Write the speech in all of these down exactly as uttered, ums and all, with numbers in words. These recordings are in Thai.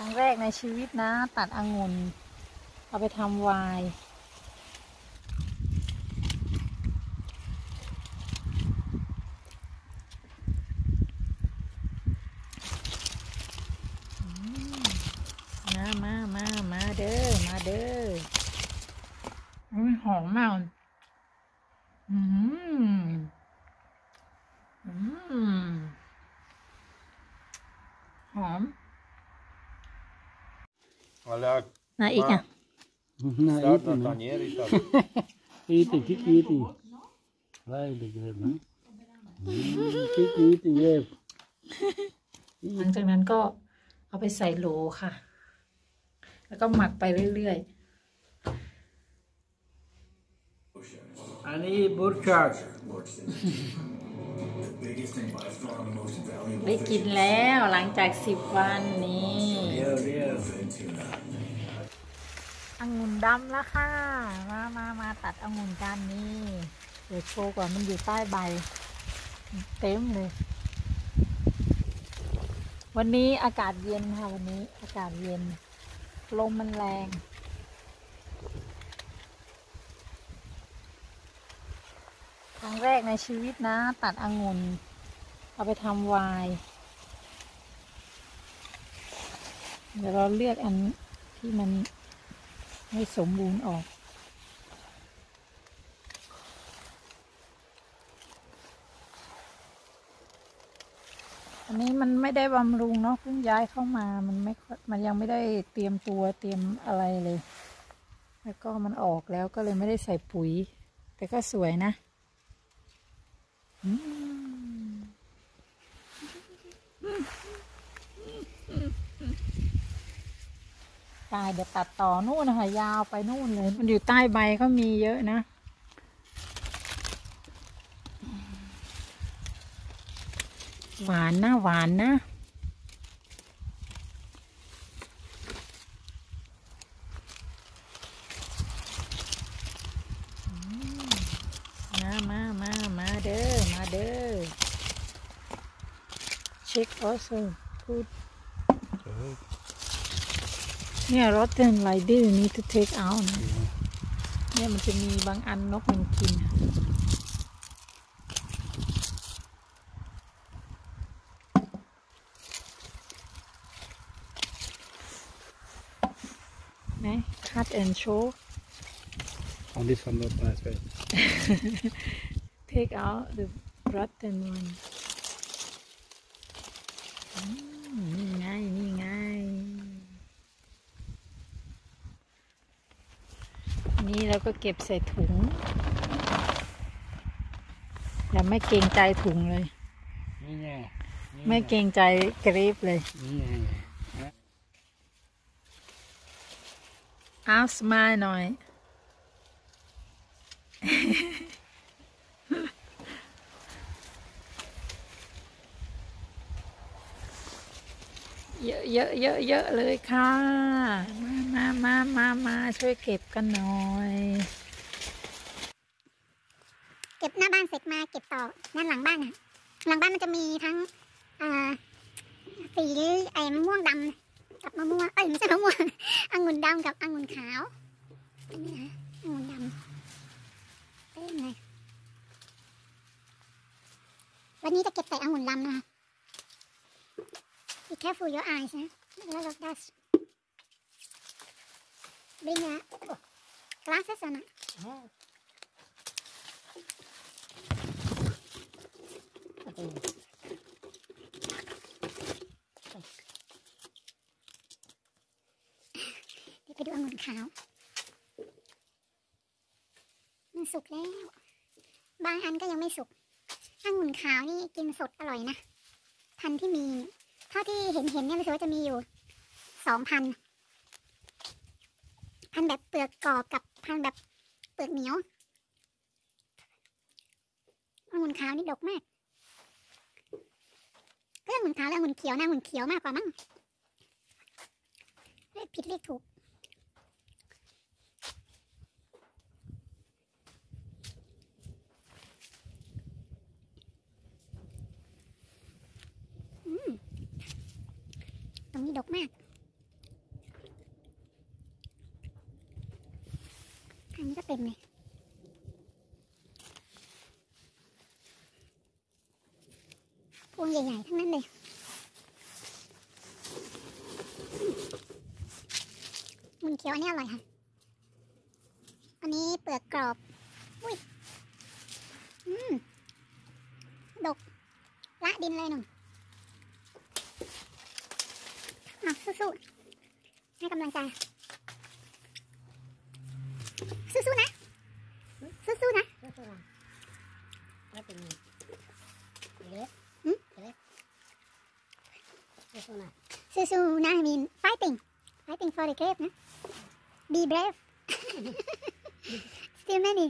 รั้งแรกในชีวิตนะตัดองุ่นเอาไปทำไวน์มามามามาเด้อมาเด้ออุ้ยหอมมากอืมอืมหอม Alla นะอีกอ่ะ Nej, start inte något nu. ner i stad. Inte, kik inte. Nej, det gör man. Kik inte, jäv. หลังจากนั้นก็เอาไปใส่โหลค่ะ แล้วก็หมักไปเรื่อยๆ Ani burchak. ได้กินแล้วหลังจากสิบวันนี้ Gör det. องุ่นดำแล้วค่ะ มามามาตัดองุ่นกันนี่เดี๋ยวโชว์ก่อนมันอยู่ใต้ใบเต็มเลย วันนี้อากาศเย็นค่ะวันนี้อากาศเย็นลมมันแรงครั้งแรกในชีวิตนะตัดองุ่นเอาไปทำไวน์เดี๋ยวเราเลือกอันที่มันไม่สมบูรณ์ออกอันนี้มันไม่ได้บำรุงเนาะเพิ่งย้ายเข้ามามันไม่มันยังไม่ได้เตรียมตัวเตรียมอะไรเลยแล้วก็มันออกแล้วก็เลยไม่ได้ใส่ปุ๋ยแต่ก็สวยนะตายเดี๋ยวตัดต่อนู่นนะคะยาวไปนู่นเลยมันอยู่ใต้ใบก็มีเยอะนะหวานนะหวานนะมามามามาเด้อมาเด้อ check also good เนี่ยรสเต็มไรดื้อนี้ to take out นะเนี่ยมันจะมีบางอันนกมันกินไหน cut and show On this one, not nice, right? take out the rotten one นี่ไงนี่ไงนี่เราก็เก็บใส่ถุงอย่าไม่เกรงใจถุงเลยนี่ไงไม่เกรงใจกรีบเลยนี่ไงอ้าวสมายหน่อยเยอะเยอะเยอะเยอะเลยค่ะมามามามามาช่วยเก็บกันหน่อยเก็บหน้าบ้านเสร็จมาเก็บต่อด้านหลังบ้านนะหลังบ้านมันจะมีทั้งสีไอ้มะม่วงดำกับมะม่วงเอ้ยไม่ใช่มะม่วงองุ่นดำกับองุ่นขาวอันนี้นะองุ่นดำเต็มเลยวันนี้จะเก็บแต่องุ่นดำนะคะ Be careful your eyes นะ A lot of dust Bring a glasses or notเดี๋ยวไปดูองุ่นขาวมันสุกแล้วบางอันก็ยังไม่สุกองุ่นขาวนี่กินสดอร่อยนะพันธุ์ที่มีเท่าที่เห็นเห็นเนี่ยรู้สึกว่าจะมีอยู่สองพันพันแบบเปลือกกรอบกับพันแบบเปลือกเหนียวองุ่นขาวนี่ดกมากก็องุ่นขาวและองุ่นเขียวนะองุ่นเขียวมากกว่ามั้งเรียกผิดเรียกถูกตรงนี้ดกมากอันนี้ก็เต็มเลยพวงใหญ่ๆทั้งนั้นเลยมันเขียวอันนี้อร่อยค่ะอันนี้เปลือกกรอบอุ้ยอืมดกละดินเลยหนุ่มอ่ะสู้ๆให้กำลังใจสู้ๆนะสู้ๆนะสู้ๆนะ I mean fighting fighting for the grape นะ be brave still many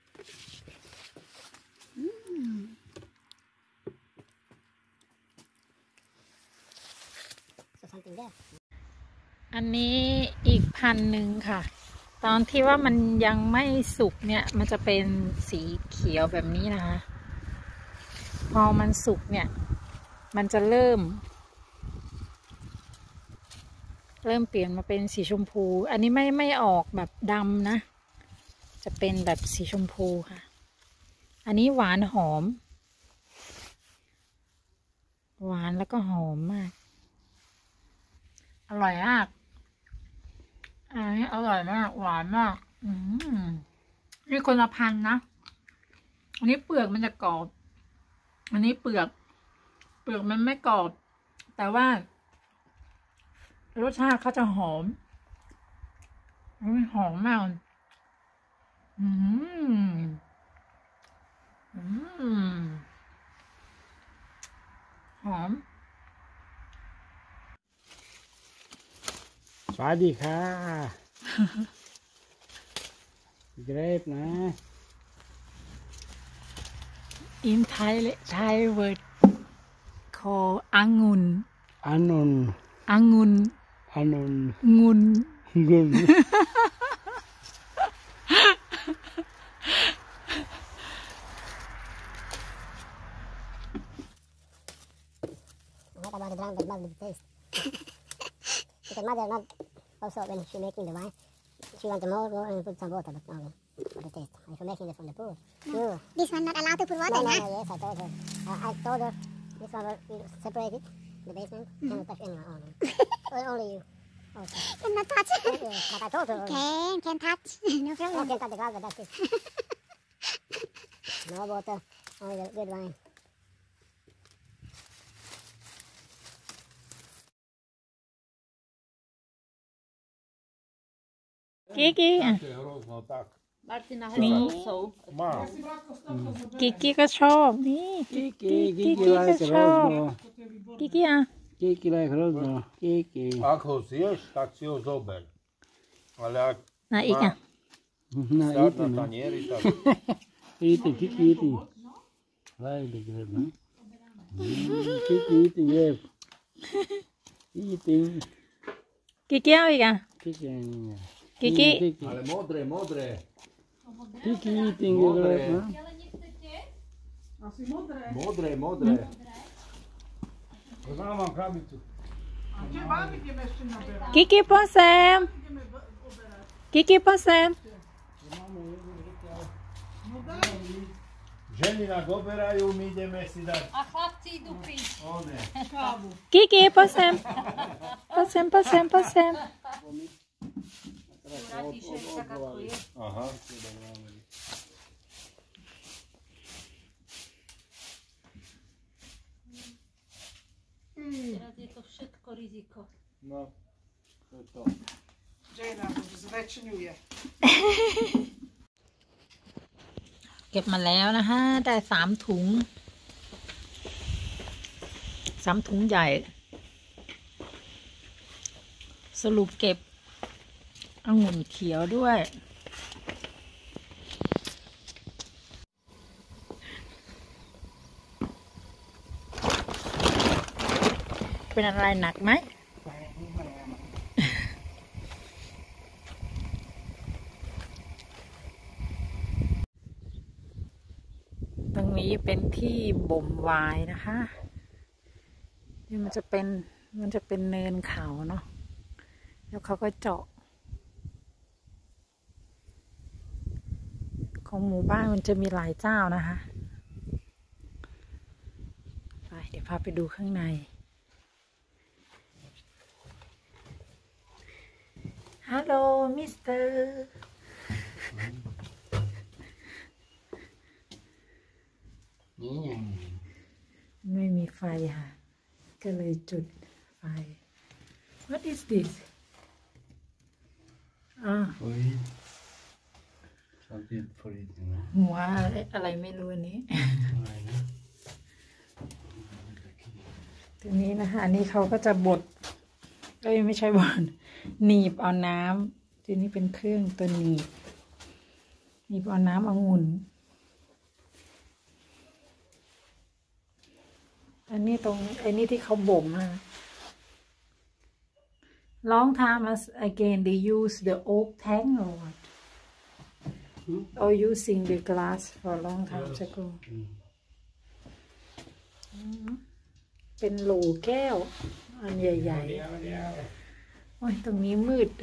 อันนี้อีกพันหนึ่งค่ะตอนที่ว่ามันยังไม่สุกเนี่ยมันจะเป็นสีเขียวแบบนี้นะคะพอมันสุกเนี่ยมันจะเริ่มเริ่มเปลี่ยนมาเป็นสีชมพูอันนี้ไม่ไม่ออกแบบดำนะจะเป็นแบบสีชมพูค่ะอันนี้หวานหอมหวานแล้วก็หอมมากอร่อยมากอันนี้อร่อยมากหวานมากอืมนี่คนละพันนะอันนี้เปลือกมันจะกรอบอันนี้เปลือกเปลือกมันไม่กรอบแต่ว่ารสชาติเขาจะหอมหอมมากอืมอืมหอมสวัสดีค่ะเกรฟนะ In Thai Thai word called องุ่นอานนท์องุ่นอานนท์งุ่นเงิน What about the ground that about the taste? Because mother not also when she making the wine, she want the more, more and put some water, but no, for the taste. If you're making it from the pool, you. this one not allowed to put water No, no, na no, yes, I told her. Uh, I told her this one will separate it, the basement, cannot touch anyone on it. Only you. Also. cannot touch Yes, but I told her. can can touch no No, problem can touch the glass, but that's it. No water, only the good wine. Kiki อ่ะ Hrozno tak. Martina Ní. has also. Má. Kiki ก็ชอบนี่กิกิ Kiki กิกิไลก็ค์ชโรอสบโบ Kiki อ่ะกิกิไลค์โรสโบกิกิ Ak ho zješ, tak si ho zober. Ale ak นะอีกอ่ะน่าอี stát ติ na นะ tanieri, tak อีติกิกิอีติไลค์เกรฟนะกิกิอีติเกรฟอีติ Kiki เอาอีกอ่ะกิกิ Kiki Ale modré, modré. กิกิอีติเกรฟนะ Modré, modré. Poznávám krabicu. Kiki posem Kiki posem Ženy nás oberajú, my ideme si dať A chlapci idú piť. one. Kiki posem posem posem posem Radišek, tak ako je. Aha. Teraz je to všetko riziko. No, to je to. Žena zväčšňuje. เก็บมาแล้วนะคะได้สามถุงสามถุงใหญ่ สรุปเก็บองุ่นเขียวด้วย เป็นอะไรหนักไหม ตรงนี้เป็นที่บ่มไวน์นะคะ นี่มันจะเป็นมันจะเป็นเนินเขาเนาะแล้วเขาก็เจาะของหมู่บ้านมันจะมีหลายเจ้านะคะไปเดี๋ยวพาไปดูข้างในฮัลโหลมิสเตอร์นี่ไงไม่มีไฟค่ะก็เลยจุดไฟ What is this อ่าโอ้ยชอบติดฟรีดนะหัวอะไรอะไรไม่รู้อันนี้อะไรนะทีนี้นะคะอันนี้เขาก็จะบดเอ้ยไม่ใช่บดหนีบเอาน้ำทีนี้เป็นเครื่องตัวหนีบหนีบเอาน้ำองุ่นอันนี้ตรงไอ้นี่ที่เขาบ่มนะ Long time as again they use the oak tank or what or using the glass for a long time ago เป็นโหลแก้วอันใหญ่ๆโอ้ยตรงนี้มืด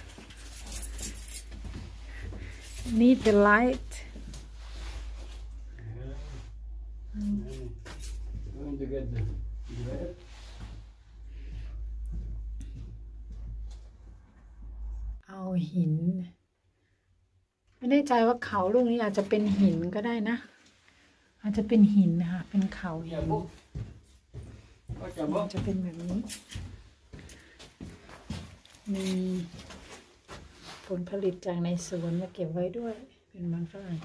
Need the light Going to get the bread. เอาหินไม่แน่ใจว่าเขาลูกนี้อาจจะเป็นหินก็ได้นะอาจจะเป็นหินค่ะเป็นเขาหินจะเป็นแบบนี้มีผลผลิตจากในสวนมาเก็บไว้ด้วยเป็นมันฝรั่ง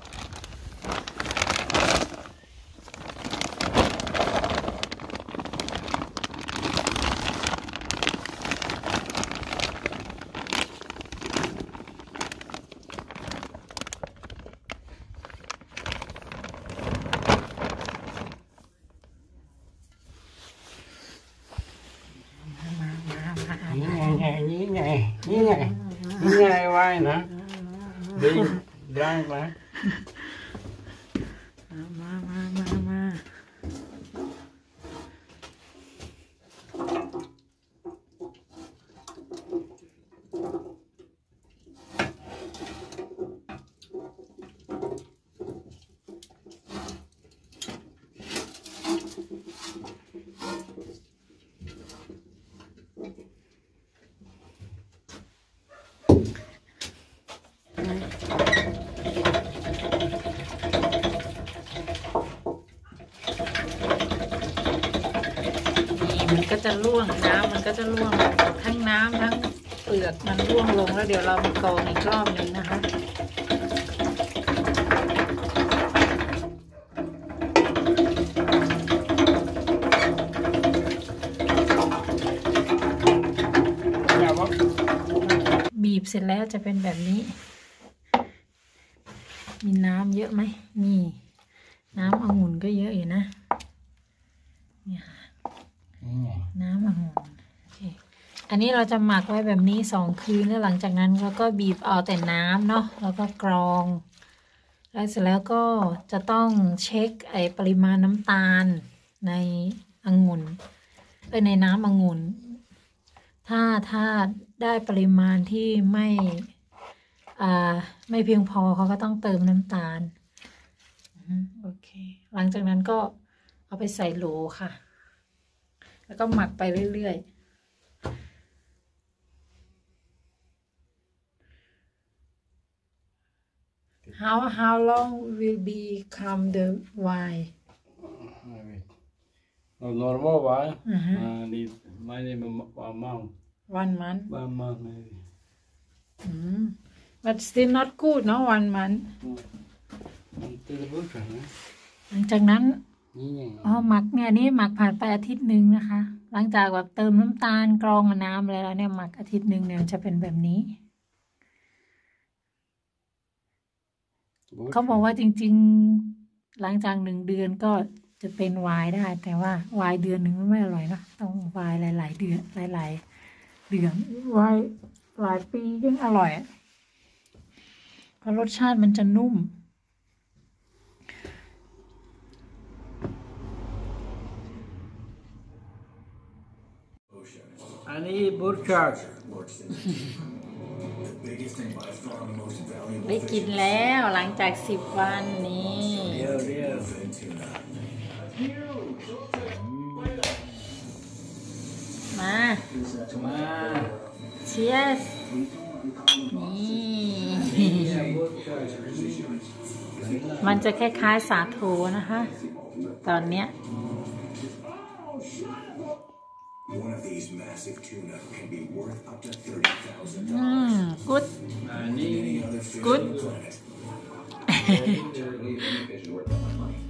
นี่ไงนี่ไงนี่ไงไว้นะดิ้งดังนะมามามามามันก็จะร่วงน้ำมันก็จะร่วงทั้งน้ำทั้งเปลือกมันร่วงลงแล้วเดี๋ยวเรามากรองอีกรอบหนึ่งนะคะบีบเสร็จแล้วจะเป็นแบบนี้มีน้ำเยอะไหมมีน้ำองุ่นก็เยอะอยู่นะเนี่ยน้ำองุ่นโอเคอันนี้เราจะหมักไว้แบบนี้สองคืนแล้วหลังจากนั้นเราก็บีบเอาแต่น้ำเนาะแล้วก็กรองแล้วเสร็จแล้วก็จะต้องเช็คไอปริมาณน้ำตาลในองุ่นเออในน้ำองุ่นถ้าถ้าได้ปริมาณที่ไม่อ่าไม่เพียงพอเขาก็ต้องเติมน้ำตาลโอเคหลังจากนั้นก็เอาไปใส่โหลค่ะแล้วก็หมักไปเรื่อยๆ how how long will become the wine No normal wine uh-huh. uh, need minimum one month one month one month maybe mm. but still not good no one month until the butcher นะหลังจากนั้นนี่ไงอ๋อหมักเนี่ยนี่หมักผ่านไปอาทิตย์หนึ่งนะคะ หลังจากแบบเติมน้ำตาลกรองน้ำอะไรแล้วเนี่ยหมักอาทิตย์หนึ่งเนี่ยจะเป็นแบบนี้ เขาบอกว่าจริงๆหลังจากหนึ่งเดือนก็จะเป็นไวน์ได้แต่ว่าไวน์เดือนหนึ่งไม่อร่อยนะต้องไวน์หลายๆเดือนหลายๆเดือนไวน์หลายปียิ่งอร่อยเพราะรสชาติมันจะนุ่มอันนี้บูชาได้กินแล้วหลังจากสิบวันนี้เดี๋ยวเดี๋ยวมามาเชียสนี่ มันจะคล้ายๆสาโทนะคะ ตอนเนี้ย One of these massive tuna can be worth up to thirty thousand อืม good อันนี้ other fish good on the planet.